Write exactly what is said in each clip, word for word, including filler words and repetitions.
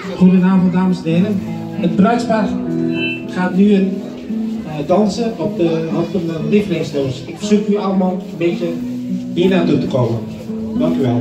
Goedenavond, dames en heren. Het bruidspaar gaat nu een, uh, dansen op de, op de lievelingsdoos. Ik verzoek u allemaal een beetje hier naartoe te komen. Dank u wel.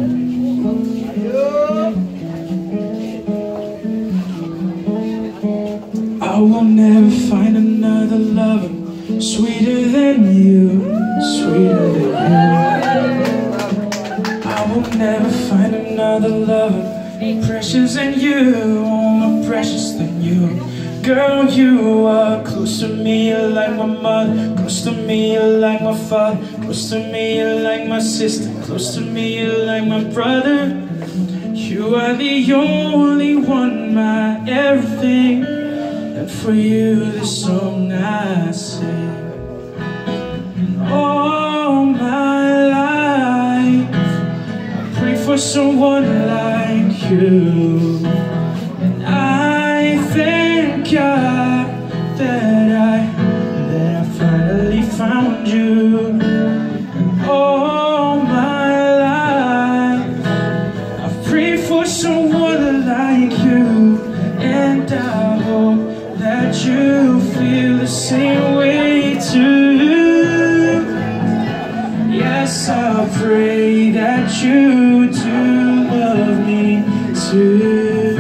I will never find another lover sweeter than you, sweeter than you. I will never find another lover precious than you, more precious than you. Girl, you are close to me, you're like my mother. Close to me, you're like my father. Close to me, you're like my sister. Close to me, you're like my brother. You are the only one, my everything. And for you, this song I sing. All my life, I pray for someone like you. And I thank God that I, that I finally found you. And all my life, I pray for someone like you. And I hope that you feel the same way too. Yes, I pray that you do love me too.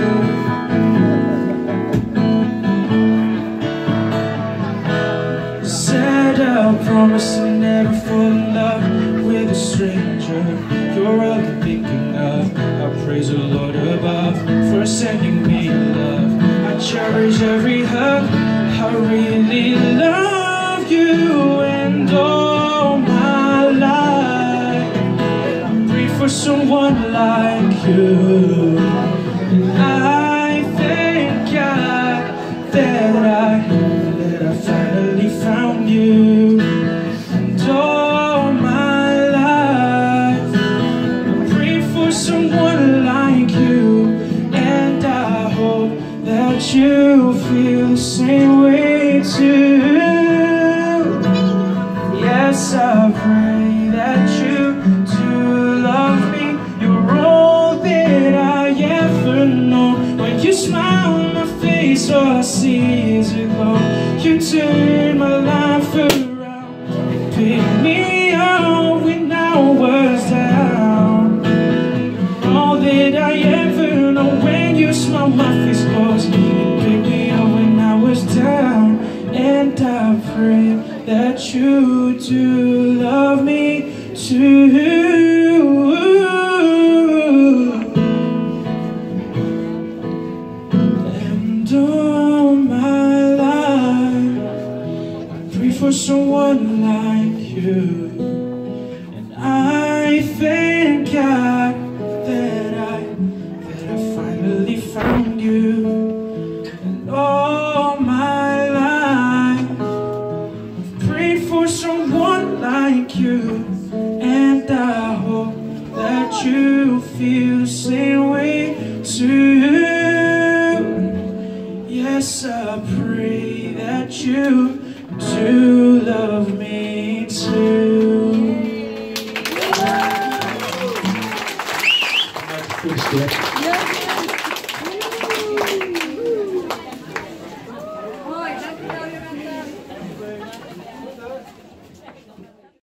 Said I promise to never fall in love with a stranger you're all thinking of. I praise the Lord above for sending me love. I cherish every hug. I really love you, and all my life I pray for someone like you. And I thank God that I, that I finally found you. And all my life I pray for someone like you. And I hope that you feel the same way too. Yes, I pray that you do love me. You're all that I ever know. When you smile on my face, all I see is a glow. You turn my life around. You pick me up when I was down. All that I ever know. When you smile, my face glows. You pick me up when I was down. And I pray that you do love me too. And all my life I pray for someone like you. And I thank God that I, that I finally found you. And all my life I've prayed for someone like you. And I hope that you feel the same way too. Yes, I pray that you do love me too.